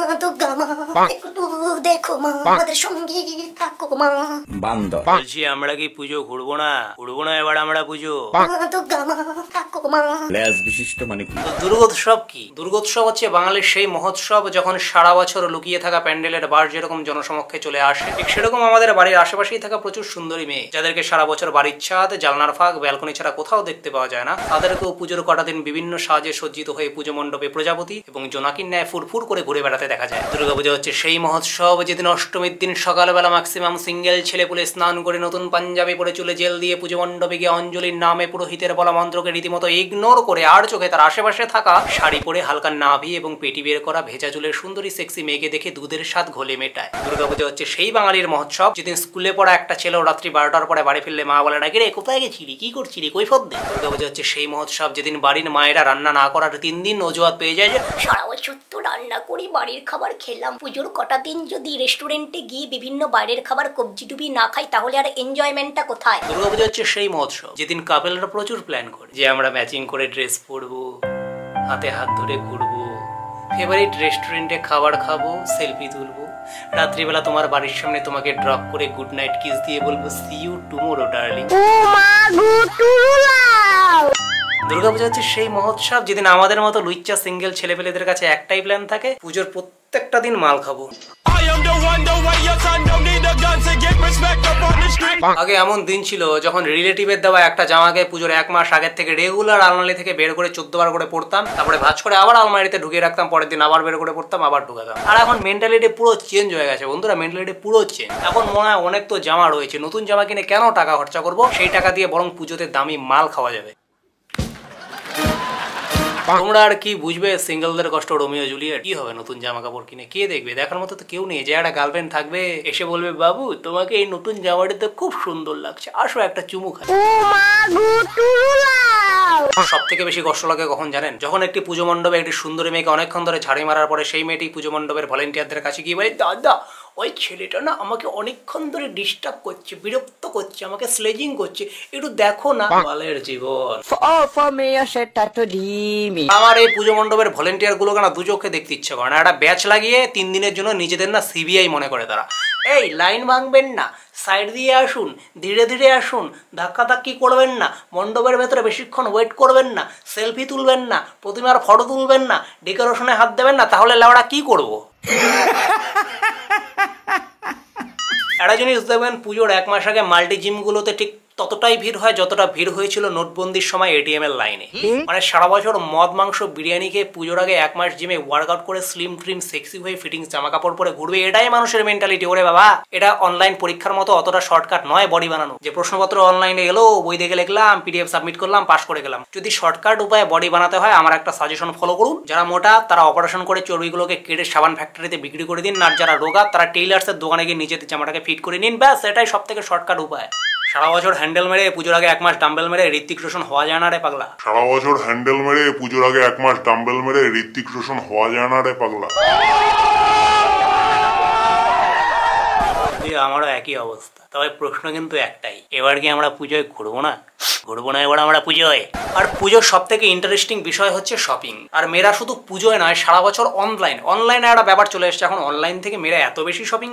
বলছি আমরা কি পুজো ঘুরবো না এবার আমরা পুজো বিশিষ্ট মানে দুর্গোৎসব কি? দুর্গোৎসব হচ্ছে বাঙালির সেই মহোৎসব যখন সারা বছর লুকিয়ে থাকা প্যান্ডেলের বার যেরকম জনসমক্ষে চলে আসে, ঠিক সেরকম আমাদের বাড়ির আশেপাশেই থাকা প্রচুর সুন্দরী মেয়ে যাদেরকে সারা বছর বাড়ির ছাদ, জানলার ফাঁক, ব্যালকনি ছাড়া কোথাও দেখতে পাওয়া যায় না, তাদেরকেও পুজোর কটা দিন বিভিন্ন সাজে সজ্জিত হয়ে পুজো মণ্ডপে প্রজাপতি এবং জোনাকির ন্যায় ফুরফুর করে ঘুরে বেড়াতে দেখা যায়। দুর্গাপুজো হচ্ছে সেই মহোৎসব যেদিন অষ্টমীর দিন সকালবেলা ম্যাক্সিমাম সিঙ্গেল ছেলেপুলে স্নান করে নতুন পাঞ্জাবি পরে চুলে জেল দিয়ে পুজো মণ্ডপে গিয়ে অঞ্জলির নামে পুরোহিতের বলা মন্ত্রকে রীতিমতো ইগনোর করে আর চোখে তার আশেপাশে থাকা শাড়ি পরে হালকা নাভি এবং পেটি বের করা ভেজা চুলের সুন্দরী সেক্সি মেয়েকে দেখে দুধের স্বাদ ঘোলে মেটায়। দুর্গাপুজো হচ্ছে সেই বাঙালির মহোৎসব যেদিন স্কুলে পড়া একটা ছেলেও রাত্রি 12টার পরে বাড়ি ফিরলে মা বলে নাকি রে কোথায় গেছিলি, কি করছিলি, কৈফত দে। দুর্গাপুজো হচ্ছে সেই মহোৎসব যেদিন বাড়ির মায়েরা রান্না না করার 3 দিন অজুহাত পেয়ে যায় যে সারা বছর তো রান্না করি, বাড়ির খাবার খেলাম, পুজোর কটা দিন যদি রেস্টুরেন্টে গিয়ে বিভিন্ন বাইরের খাবার কবজি ডুবি না খাই তাহলে আর এনজয়মেন্টটা কোথায়। দুর্গাপুজো হচ্ছে সেই মহোৎসব যেদিন কাপেলরা প্রচুর প্ল্যান করে যে আমরা ম্যাচিং করে ড্রেস পরবো, হাতে হাত ধরে ঘুরবো, ফেভারিট রেস্টুরেন্টে খাবার খাবো, সেলফি তুলবো, রাত্রিবেলা তোমার বাড়ির সামনে তোমাকে ড্রপ করে গুড নাইট কিস দিয়ে বলবো see you tomorrow darling. Durga Puja হচ্ছে সেই মহোৎসব যেদিন আমাদের মতো লুইচ্চা সিঙ্গেল ছেলেপেলেদের কাছে একটাই প্ল্যান থাকে, পুজোর প্রত্যেকটা দিন মাল খাবো। আগে এমন দিন ছিল যখন রিলেটিভের দেওয়া একটা জামাকে পুজোর 1 মাস আগের থেকে রেগুলার আলমারি থেকে বের করে 14 বার করে পড়তাম, তারপরে ভাঁজ করে আবার আলমারিতে ঢুকিয়ে রাখতাম, পরের দিন আবার বের করে পড়তাম, আবার ঢুকাতাম। আর এখন মেন্টালিটি পুরো চেঞ্জ হয়ে গেছে বন্ধুরা, মেন্টালিটি পুরো চেঞ্জ। এখন মনে হয় অনেক তো জামা রয়েছে, নতুন জামা কিনে কেন টাকা খরচা করবো, সেই টাকা দিয়ে বরং পুজোতে দামি মাল খাওয়া যাবে। তোমরা আর কি বুঝবে সিঙ্গেলদের কষ্ট, রোমিও জুলিয়েট। কি হবে নতুন জামা কাপড় কিনে, কে দেখবে? দেখার মতো তো কেউ নেই। যে একটা গার্লফ্রেন্ড থাকবে এসে বলবে বাবু তোমাকে এই নতুন জামাটিতে খুব সুন্দর লাগছে, আসো একটা চুমু খাই। সব থেকে বেশি কষ্ট লাগে কখন জানেন? যখন একটি পুজো মণ্ডপে একটি সুন্দরী মেয়েকে অনেকক্ষণ ধরে ঝাড়ি মারার পরে সেই মেয়েটি পুজো মণ্ডপের ভলেন্টিয়ারদের কাছে গিয়ে বলে দাদা ওই ছেলেটা না আমাকে অনেকক্ষণ ধরে ডিস্টার্ব করছে, বিরক্ত করছে, আমাকে স্লেজিং করছে, একটু দেখো না। বালের জীবন। আমার এই পুজো মণ্ডপের ভলেন্টিয়ার গুলোকে না দু চোখে দেখতে ইচ্ছে করে না। একটা ব্যাচ লাগিয়ে 3 দিনের জন্য নিজেদের না সিবিআই মনে করে তারা। এই লাইন ভাঙবেন না, সাইড দিয়ে আসুন, ধীরে ধীরে আসুন, ধাক্কাধাক্কি করবেন না, মণ্ডপের ভেতরে বেশিক্ষণ ওয়েট করবেন না, সেলফি তুলবেন না, প্রতিমার ফটো তুলবেন না, ডেকোরেশনে হাত দেবেন না, তাহলে লাউড়া কি করবো? একটা জিনিস দেখবেন, পুজোর 1 মাস আগে মাল্টি জিমগুলোতে ঠিক ততটাই ভিড় হয় যতটা ভিড় হয়েছিল নোটবন্দির সময় এটিএম এর লাইনে। মানে সারা বছর মদ মাংস বিরিয়ানি খেয়ে পুজোর আগে 1 মাস জিমে ওয়ার্কআউট করে স্লিম ট্রিম সেক্সি হয়ে ফিটিংস জামা কাপড় পরে ঘুরবে, এটাই মানুষের মেন্টালিটি। ওরে বাবা, এটা অনলাইন পরীক্ষার মতো অতটা শর্টকাট নয় বডি বানানো। যে প্রশ্নপত্র অনলাইনে এলো, বই দেখে লিখলাম, পিডিএফ সাবমিট করলাম, পাস করে গেলাম। যদি শর্টকাট উপায়ে বডি বানাতে হয় আমার একটা সাজেশন ফলো করুন। যারা মোটা তারা অপারেশন করে চর্বিগুলোকে কেটে সাবান ফ্যাক্টরিতে বিক্রি করে দিন, আর যারা রোগা তারা টেইলার্সের দোকানে গিয়ে নিজেদের জামাটাকে ফিট করে নিন, ব্যাস এটাই সব থেকে শর্টকাট উপায়। সারা বছর হ্যান্ডেল মেরে পুজোর আগে 1 মাস ডাম্বেল মেরে ঋত্বিক রোশন হওয়া যায় না রে পাগলা। সারা বছর হ্যান্ডেল মেরে পুজোর আগে 1 মাস ডাম্বেল মেরে ঋত্বিক রোশন হওয়া যায় না রে পাগলা। আমারও একই অবস্থা, তবে প্রশ্ন কিন্তু একটাই, এবার কি আমরা পুজোয় ঘুরবো না? ঘুরবো না এবার আমরা পুজোয়। আর পুজোর সব থেকে ইন্টারেস্টিং বিষয় হচ্ছে শপিং। আর মেয়েরা শুধু পুজোয় নয়, সারা বছর অনলাইনে একটা ব্যাপার চলে এসছে। এখন অনলাইন থেকে মেয়েরা এত বেশি শপিং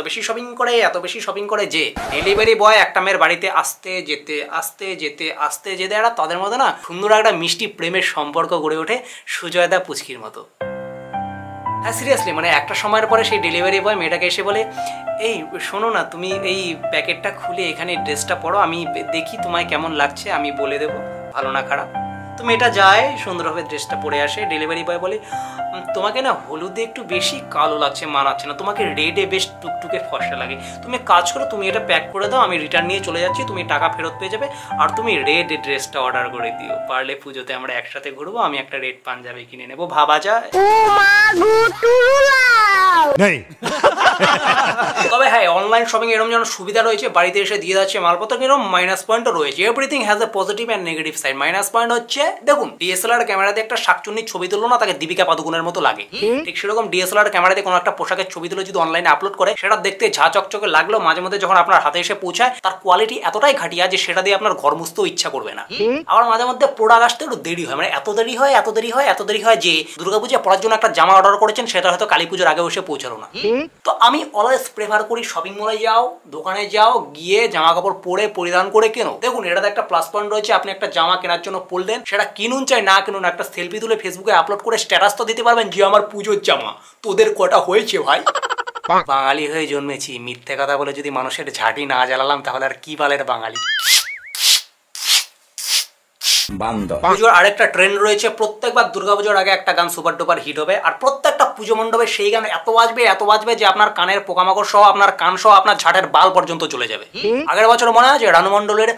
করে যে ডেলিভারি বয় একটা মেয়ের বাড়িতে আসতে যেতে একটা তাদের মধ্যে না সুন্দর একটা মিষ্টি প্রেমের সম্পর্ক গড়ে ওঠে, সুজয়দা পুচকির মতো। হ্যাঁ সিরিয়াসলি, মানে একটা সময়ের পরে সেই ডেলিভারি বয় মেয়েটাকে এসে বলে এই শোনো না, তুমি এই প্যাকেটটা খুলে এখানে ড্রেসটা পরো, আমি দেখি তোমায় কেমন লাগছে, আমি বলে দেবো ভালো না খারাপ। তো মেয়েটা যায়, সুন্দরভাবে ড্রেসটা পরে আসে। ডেলিভারি বয় বলে তোমাকে না হলুদে একটু বেশি কালো লাগছে, মানাচ্ছে না, তোমাকে রেডে বেশ টুকটুকে ফর্সা লাগে, তুমি কাজ করো, তুমি এটা প্যাক করে দাও, আমি রিটার্ন নিয়ে চলে যাচ্ছি, তুমি টাকা ফেরত পেয়ে যাবে, আর তুমি রেড ড্রেসটা অর্ডার করে দিও, পারলে পুজোতে আমরা একসাথে ঘুরবো, আমি একটা রেড পাঞ্জাবি কিনে নেবো। ভাবা যায়? তবে হ্যাঁ হ্যাঁ অনলাইন শপিং এরকম যেন সুবিধা রয়েছে, বাড়িতে এসে দিয়ে যাচ্ছে মালপত্র, এরকম মাইনাস পয়েন্টও রয়েছে। Everything has a positive and negative side. Minus point হচ্ছে দেখুন ডিএসএলআর ক্যামেরাতে একটা শাকচুন্নির ছবি তুললো না, তাকে দীপিকা পাদুকোনের মতো লাগে। ঠিক সেরকম ডিএসএলআর ক্যামেরাতে কোনো একটা পোশাকের ছবি তুলে যদি অনলাইনে আপলোড করে, সেটা দেখতে ঝা চকচকে লাগলেও মাঝে মধ্যে যখন আপনার হাতে এসে পৌঁছায় তার কোয়ালিটি এতটাই ঘাটিয়া যে সেটা দিয়ে আপনার ঘর মুছতেও ইচ্ছা করবে না। আবার মাঝে মধ্যে প্রোডাক্ট আসতে একটু দেরি হয়, মানে এত দেরি হয় যে দুর্গাপূজা পড়ার জন্য একটা জামা অর্ডার করেছেন, সেটা হয়তো কালী পুজোর আগে এসে পৌঁছালো না। তো আমি অলওয়েজ প্রেফার করি শপিং মলে যাও, দোকানে যাও, গিয়ে জামা কাপড় পরে পরিধান করে কেনো। দেখুন এটাতে একটা প্লাস পয়েন্ট রয়েছে, আপনি একটা জামা কেনার জন্য পড়লেন, সেটা কিনুন চাই না কিনুন, একটা সেলফি তুলে ফেসবুকে আপলোড করে স্ট্যাটাস তো দিতে পারবেন যে আমার পুজোর জামা। তোদের কটা হয়েছে ভাই? বাঙালি হয়ে জন্মেছি, মিথ্যে কথা বলে যদি মানুষের ঝাঁটি না জ্বালালাম তাহলে আর কি বালের বাঙালি। পুজোর আরেকটা ট্রেন্ড রয়েছে, প্রত্যেকবার দুর্গাপুজোর আগে একটা গান সুপার ডুপার হিট হবে, আর প্রত্যেকটা পুজো মণ্ডপে সেই গান এত বাজবে যে আপনার কানের পোকামাকড় সহ, আপনার কান সহ, আপনার ঝাঁটের বাল পর্যন্ত চলে যাবে। আগের বছর মনে আছে রানু মণ্ডলের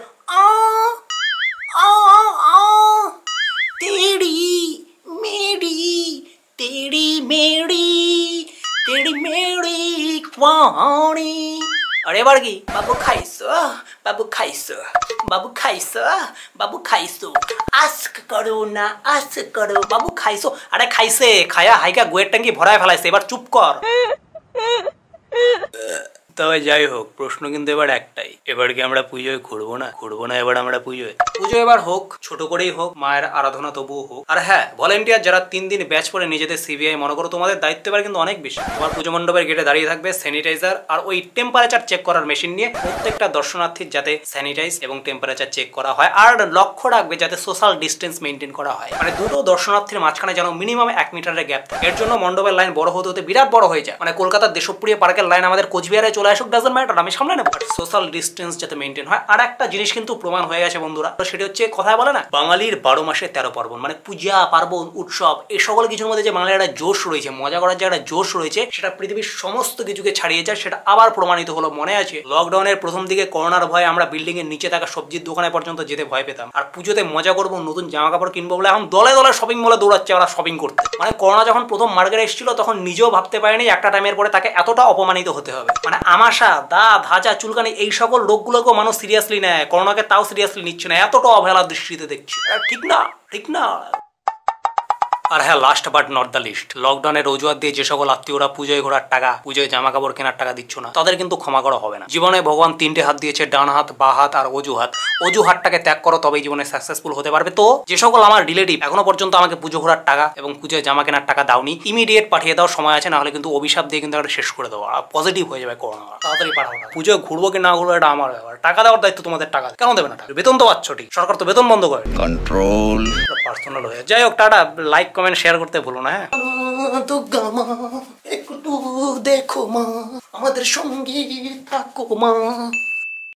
আর এবার কি বাবু খাইছো, বাবু খাইছো, বাবু খাইছো, বাবু খাইছো, আস্ক করো না, আস্ক করো, বাবু খাইছো। আরে খাইছে, খায়া হাইকা গোয়ের ট্যাঙ্কি ভরায় ফেলাইছে, এবার চুপ কর। তবে যাই হোক, প্রশ্ন কিন্তু এবার একটাই, এবার কি আমরা পুজোয় ঘুরবো না এবার আমরা পুজো এবার হোক, ছোট করেই হোক, মায়ের আরাধনা তবুও হোক। আর হ্যাঁ, ভলেন্টিয়ার যারা 3 দিন ব্যাচ পরে নিজেদের সিবিআই মনে করো, তোমাদের দায়িত্ব এবার কিন্তু অনেক বেশি। তোমার পুজো মণ্ডপের গেটে দাঁড়িয়ে থাকবে স্যানিটাইজার আর ওই টেম্পারেচার চেক করার মেশিন নিয়ে, প্রত্যেকটা দর্শনার্থীর যাতে স্যানিটাইজ এবং টেম্পারেচার চেক করা হয়, আর লক্ষ্য রাখবে যাতে সোশ্যাল ডিস্টেন্স মেনটেন করা হয়, মানে দুটো দর্শনার্থীর মাঝখানে যেন মিনিমাম 1 মিটারের গ্যাপ থাকে। এর জন্য মণ্ডপের লাইন বড় হতে বিরাট বড় হয়ে যায়, মানে কলকাতার দেশপ্রিয় পার্কের লাইন আমাদের কোচবিহারে চলে আসুক, ডাজন্ট ম্যাটার, আমি সামনে নেব, সোশ্যাল ডিস্টেন্স যাতে মেনটেন হয়। আর একটা জিনিস কিন্তু প্রমাণ হয়ে গেছে বন্ধুরা, সেটা হচ্ছে কথায় বলে না বাঙালির 12 মাসে 13 পার্বণ, মানে পূজা পার্বণ উৎসব এই সকল কিছুর মধ্যে যে বাঙালির একটা জোশ রয়েছে, মজা করার যে একটা জোশ রয়েছে, সেটা পৃথিবীর সমস্ত কিছুকে ছাড়িয়ে যায়। সেটা আবার প্রমাণিত হলো। মনে আছে লকডাউনের প্রথম দিকে করোনার ভয়ে আমরা বিল্ডিং এর নিচে থাকা সবজির দোকানে পর্যন্ত যেতে ভয় পেতাম, আর পুজোতে মজা করবো, নতুন জামা কাপড় কিনবো বলে এখন দলে দলে শপিং মলে দৌড়াচ্ছে ওরা শপিং করতে। মানে করোনা যখন প্রথম মার্কেটে এসেছিল তখন নিজেও ভাবতে পারেনি একটা টাইমের পরে তাকে এতটা অপমানিত হতে হবে। মানে আমাশা, দাঁত, হাঁচা, চুলকানি এই সকল রোগগুলোকেও মানুষ সিরিয়াসলি নেয়, করোনাকে তাও সিরিয়াসলি নিচ্ছে না, এতটা অবহেলার দৃষ্টিতে দেখছি। ঠিক না? ঠিক না? আর হ্যাঁ, last but not the least, লকডাউনের অজুহাত দিয়ে যে সকল আত্মীয়রা পুজোয় ঘোরার টাকা, পুজোয় জামা কাপড় কেনার টাকা দিচ্ছ না, তাদের কিন্তু ক্ষমা করা হবে না। জীবনে ভগবান 3টে হাত দিয়েছে, ডান হাত, বা হাত আর অজুহাতটাকে ত্যাগ করো, তবেই জীবনে সাকসেসফুল হতে পারবে। তো যে সকল আমার রিলেটিভ এখনো পর্যন্ত আমাকে পুজো ঘোরার টাকা এবং পুজোয় জামা কেনার টাকা দাওনি, ইমিডিয়েট পাঠিয়ে দাও, সময় আছে, না হলে কিন্তু অভিশাপ দিয়ে কিন্তু একটা শেষ করে দেবো, আর পজিটিভ হয়ে যাবে করোনা। তাড়াতাড়ি পাঠাও না। পুজোয় ঘুরবো কি না ঘুরবো এটা আমার ব্যাপার, টাকা দেওয়ার দায়িত্ব তোমাদের। টাকা কেন দেবে না? টাকা বেতন তো পাচ্ছ, ঠিক, সরকার তো বেতন বন্ধ করে, কন্ট্রোল পার্সোনাল হয়ে। যাই হোক, টাটা, লাইক কমেন্ট শেয়ার করতে ভুলো না। হ্যাঁ, দুর্গা মা একটু দেখো মা, আমাদের সঙ্গে থাকো মা।